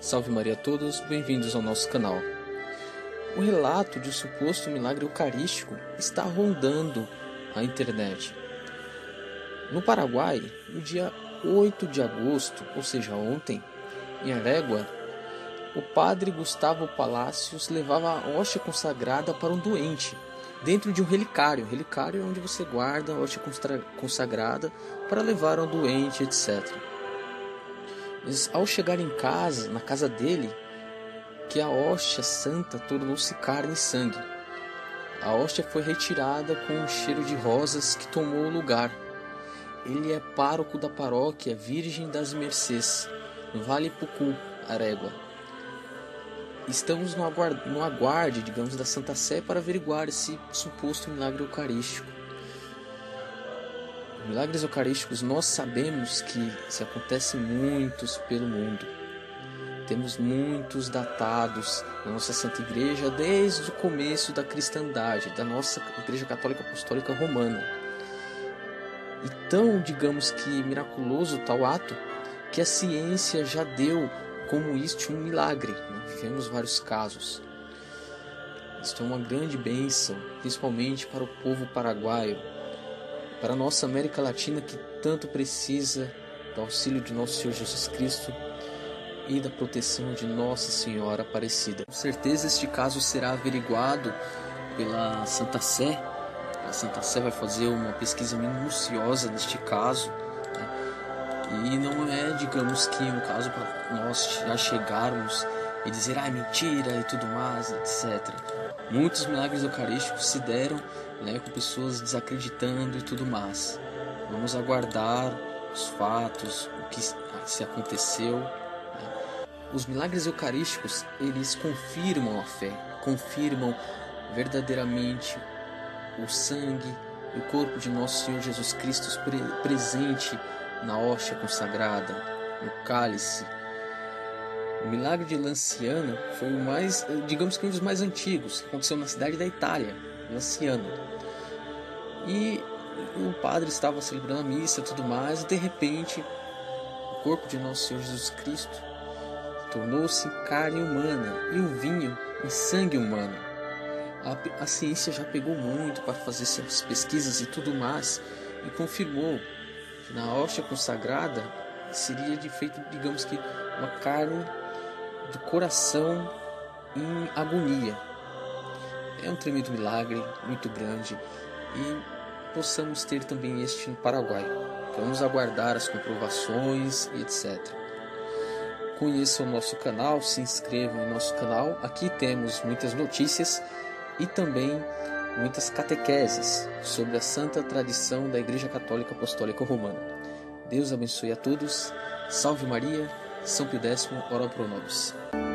Salve Maria a todos, bem-vindos ao nosso canal. O relato de um suposto milagre eucarístico está rondando a internet. No Paraguai, no dia 8 de agosto, ou seja, ontem, em Arégua, o padre Gustavo Palacios levava a hóstia consagrada para um doente, dentro de um relicário. Relicário é onde você guarda a hóstia consagrada para levar ao doente, etc. Mas, ao chegar em casa, na casa dele, que a hóstia santa tornou-se carne e sangue. A hóstia foi retirada com um cheiro de rosas que tomou o lugar. Ele é pároco da paróquia Virgem das Mercês, no Vale Pucu, Arégua. Estamos no aguarde, digamos, da Santa Sé para averiguar esse suposto milagre eucarístico. Milagres eucarísticos nós sabemos que se acontecem muitos pelo mundo. Temos muitos datados na nossa Santa Igreja desde o começo da cristandade, da nossa Igreja Católica Apostólica Romana. E tão, digamos que miraculoso tal ato, que a ciência já deu como isto um milagre. Vivemos vários casos. Isto é uma grande bênção, principalmente para o povo paraguaio, para a nossa América Latina que tanto precisa do auxílio de nosso Senhor Jesus Cristo e da proteção de Nossa Senhora Aparecida. Com certeza este caso será averiguado pela Santa Sé. A Santa Sé vai fazer uma pesquisa minuciosa neste caso, né? E não é, digamos que um caso para nós já chegarmos e dizer mentira e tudo mais, etc. Muitos milagres eucarísticos se deram, com pessoas desacreditando e tudo mais. Vamos aguardar os fatos, o que se aconteceu. Os milagres eucarísticos, eles confirmam a fé, confirmam verdadeiramente o sangue e o corpo de nosso Senhor Jesus Cristo presente na hóstia consagrada, no cálice. O milagre de Lanciano foi o mais, digamos que um dos mais antigos, que aconteceu na cidade da Itália, Lanciano. E o padre estava celebrando a missa e tudo mais, e de repente o corpo de nosso Senhor Jesus Cristo tornou-se carne humana e o vinho em sangue humano. A ciência já pegou muito para fazer essas pesquisas e tudo mais, e confirmou que na hóstia consagrada seria de feito, digamos que, uma carne do coração em agonia. É um tremendo milagre, muito grande, e possamos ter também este no Paraguai. Vamos aguardar as comprovações e etc. Conheçam o nosso canal, se inscrevam em nosso canal. Aqui temos muitas notícias e também muitas catequeses sobre a santa tradição da Igreja Católica Apostólica Romana. Deus abençoe a todos. Salve Maria, São Pio X, ora pro nobis.